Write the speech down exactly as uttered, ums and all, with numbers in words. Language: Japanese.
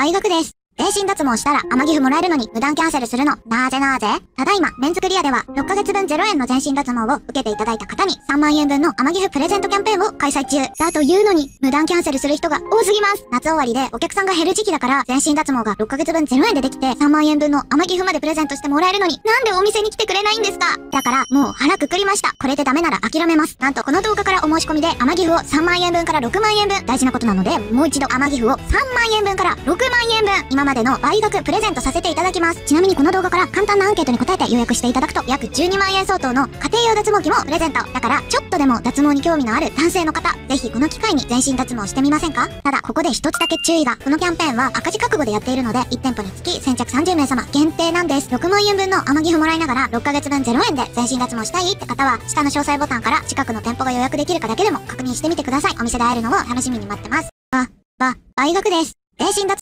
倍額です。全身脱毛したら天岐阜もらえるのに無断キャンセルするの。なぜなぜ？ただいま、メンズクリアではろっかげつぶんゼロえんの全身脱毛を受けていただいた方にさんまんえんぶんの天岐阜プレゼントキャンペーンを開催中。だというのに、無断キャンセルする人が多すぎます。夏終わりでお客さんが減る時期だから、全身脱毛がろっかげつぶんゼロえんでできてさんまんえんぶんの天岐阜までプレゼントしてもらえるのに、なんでお店に来てくれないんですか？だから、もう腹くくりました。これでダメなら諦めます。なんとこの動画からお申し込みで天岐阜をさんまんえんぶんからろくまんえんぶん、大事なことなので、もう一度天岐阜をさんまんえんぶんからろくまんえんぶん、今までの倍額プレゼントさせていただきます。ちなみにこの動画から簡単なアンケートに答えて予約していただくと、約じゅうにまんえん相当の家庭用脱毛器もプレゼント。だから、ちょっとでも脱毛に興味のある男性の方、ぜひこの機会に全身脱毛してみませんか？ただ、ここで一つだけ注意が。このキャンペーンは赤字覚悟でやっているので、いち店舗につき先着さんじゅうめいさま限定なんです。ろくまんえんぶんの天岐阜もらいながらろっかげつぶんゼロえんで全身脱毛したいって方は、下の詳細ボタンから近くの店舗が予約できるかだけでも確認してみてください。お店で会えるのを楽しみに待ってます。ば、ば、倍額です。全身脱